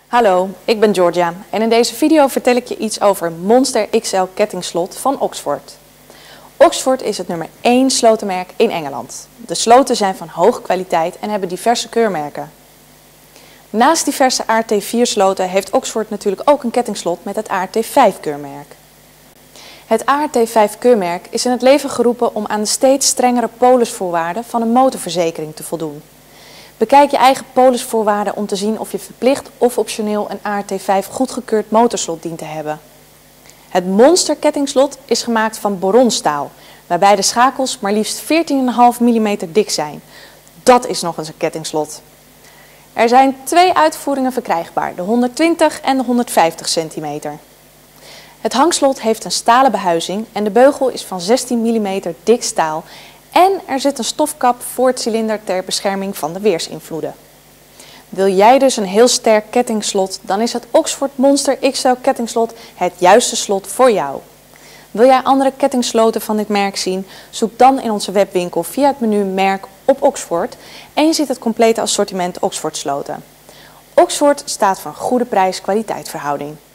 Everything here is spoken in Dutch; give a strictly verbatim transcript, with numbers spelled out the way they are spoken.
Hallo, ik ben Georgia en in deze video vertel ik je iets over Monster X L kettingslot van Oxford. Oxford is het nummer één slotenmerk in Engeland. De sloten zijn van hoge kwaliteit en hebben diverse keurmerken. Naast diverse A R T vier sloten heeft Oxford natuurlijk ook een kettingslot met het A R T vijf keurmerk. Het A R T vijf keurmerk is in het leven geroepen om aan de steeds strengere polisvoorwaarden van een motorverzekering te voldoen. Bekijk je eigen polisvoorwaarden om te zien of je verplicht of optioneel een A R T vijf goedgekeurd motorslot dient te hebben. Het Monster kettingslot is gemaakt van boronstaal, waarbij de schakels maar liefst veertien komma vijf millimeter dik zijn. Dat is nog eens een kettingslot. Er zijn twee uitvoeringen verkrijgbaar, de honderdtwintig en de honderdvijftig centimeter. Het hangslot heeft een stalen behuizing en de beugel is van zestien millimeter dik staal en er zit een stofkap voor het cilinder ter bescherming van de weersinvloeden. Wil jij dus een heel sterk kettingslot, dan is het Oxford Monster X L kettingslot het juiste slot voor jou. Wil jij andere kettingsloten van dit merk zien? Zoek dan in onze webwinkel via het menu merk op Oxford en je ziet het complete assortiment Oxford sloten. Oxford staat voor een goede prijs-kwaliteit verhouding.